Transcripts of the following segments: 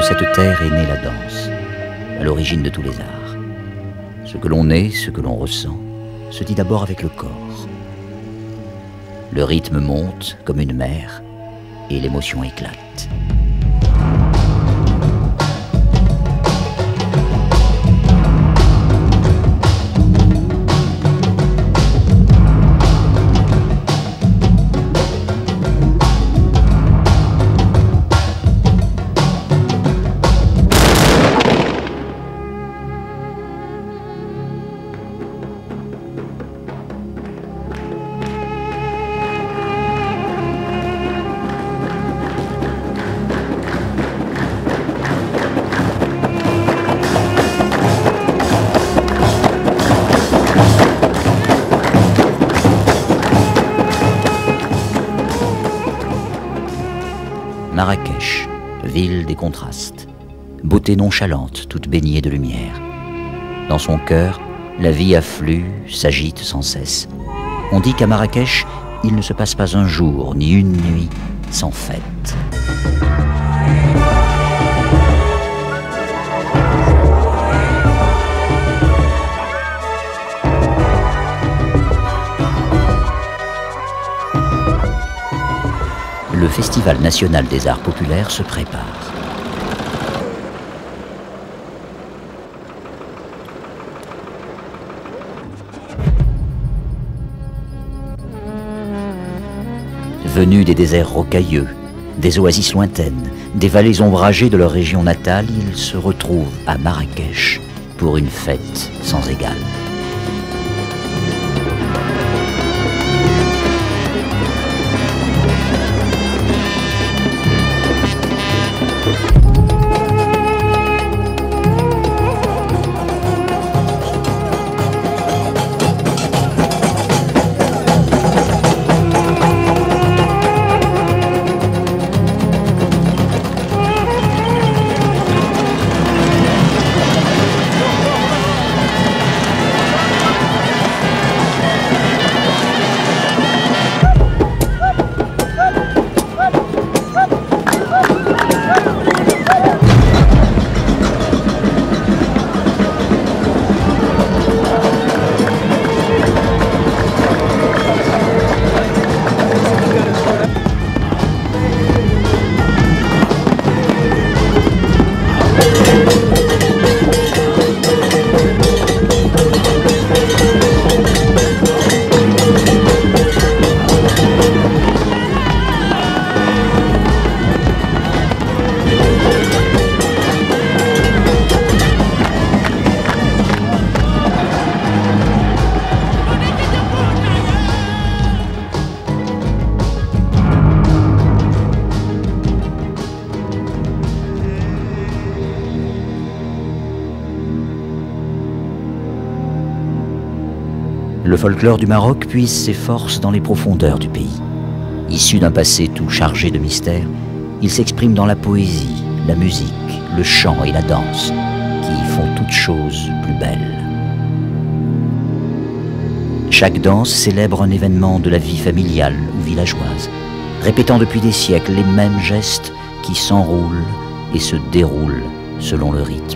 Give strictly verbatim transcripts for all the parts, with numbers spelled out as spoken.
cette terre est née la danse, à l'origine de tous les arts. Ce que l'on est, ce que l'on ressent, se dit d'abord avec le corps. Le rythme monte comme une mer et l'émotion éclate. Marrakech, ville des contrastes, beauté nonchalante, toute baignée de lumière. Dans son cœur, la vie afflue, s'agite sans cesse. On dit qu'à Marrakech, il ne se passe pas un jour, ni une nuit, sans fête. Le Festival national des arts populaires se prépare. Venus des déserts rocailleux, des oasis lointaines, des vallées ombragées de leur région natale, ils se retrouvent à Marrakech pour une fête sans égale. Le folklore du Maroc puise ses forces dans les profondeurs du pays. Issu d'un passé tout chargé de mystères, il s'exprime dans la poésie, la musique, le chant et la danse, qui font toutes choses plus belles. Chaque danse célèbre un événement de la vie familiale ou villageoise, répétant depuis des siècles les mêmes gestes qui s'enroulent et se déroulent selon le rythme.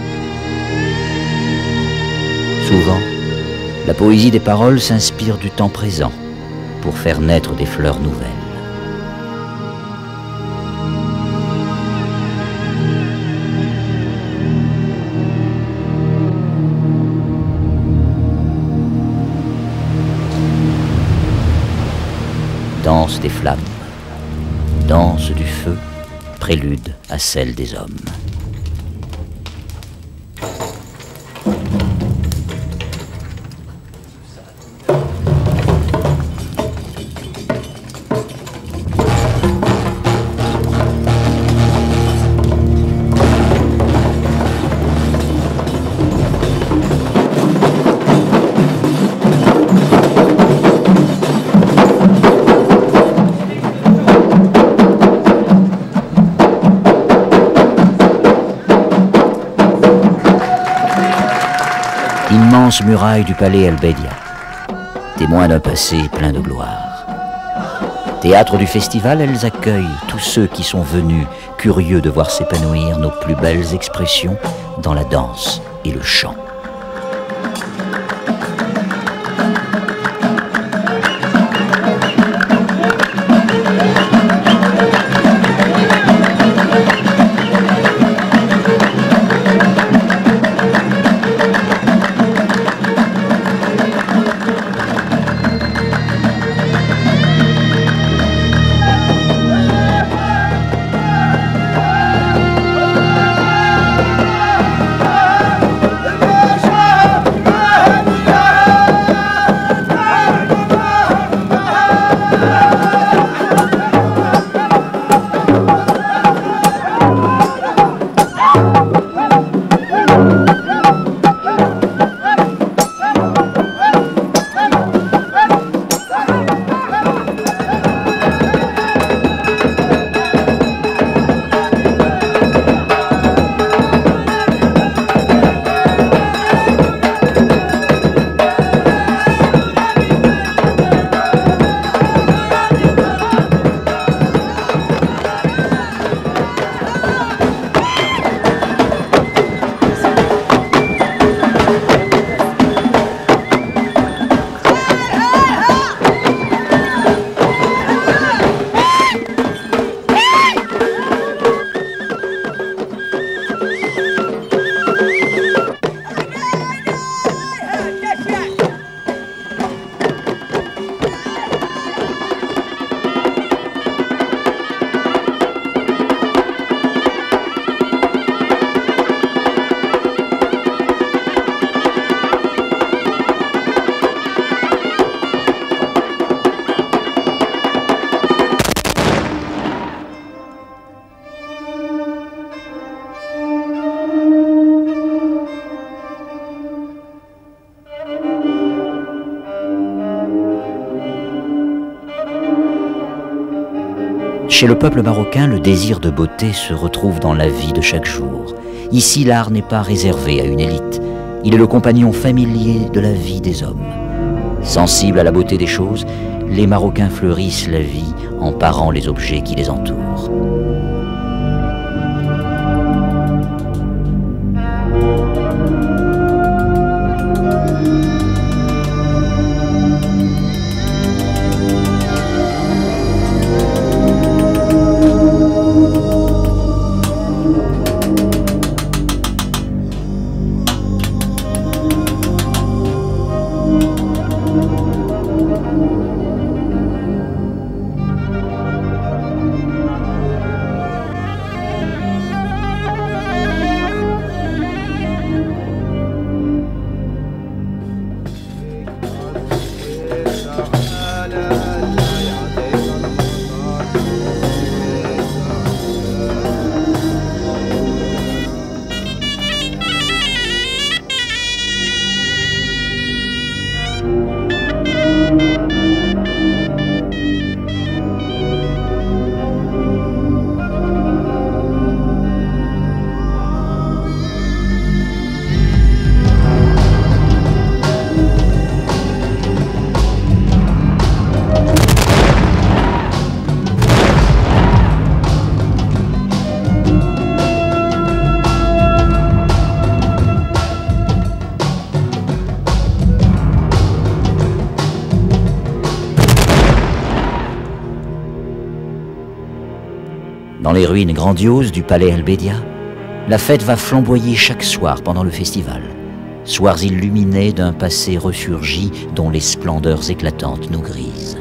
Souvent, la poésie des paroles s'inspire du temps présent pour faire naître des fleurs nouvelles. Danse des flammes, danse du feu, prélude à celle des hommes. Immense muraille du palais El Bedia, témoin d'un passé plein de gloire. Théâtre du festival, elles accueillent tous ceux qui sont venus curieux de voir s'épanouir nos plus belles expressions dans la danse et le chant. Chez le peuple marocain, le désir de beauté se retrouve dans la vie de chaque jour. Ici, l'art n'est pas réservé à une élite. Il est le compagnon familier de la vie des hommes. Sensibles à la beauté des choses, les Marocains fleurissent la vie en parant les objets qui les entourent. Dans les ruines grandioses du palais Al-Bédia, la fête va flamboyer chaque soir pendant le festival. Soirs illuminés d'un passé ressurgi dont les splendeurs éclatantes nous grisent.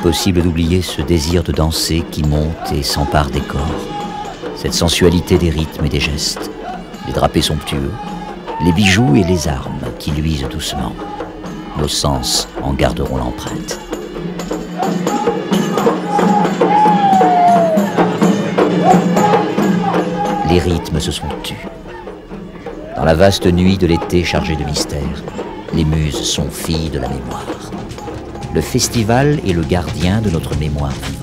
Impossible d'oublier ce désir de danser qui monte et s'empare des corps. Cette sensualité des rythmes et des gestes, les drapés somptueux, les bijoux et les armes qui luisent doucement. Nos sens en garderont l'empreinte. Les rythmes se sont tus. Dans la vaste nuit de l'été chargée de mystère, les muses sont filles de la mémoire. Le festival est le gardien de notre mémoire vivante.